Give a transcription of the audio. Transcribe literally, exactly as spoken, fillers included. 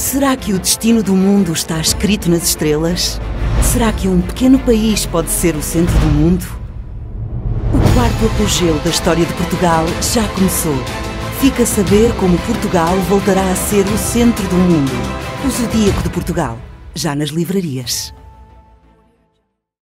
Será que o destino do mundo está escrito nas estrelas? Será que um pequeno país pode ser o centro do mundo? O quarto apogeu da história de Portugal já começou. Fica a saber como Portugal voltará a ser o centro do mundo. O Zodíaco de Portugal, já nas livrarias.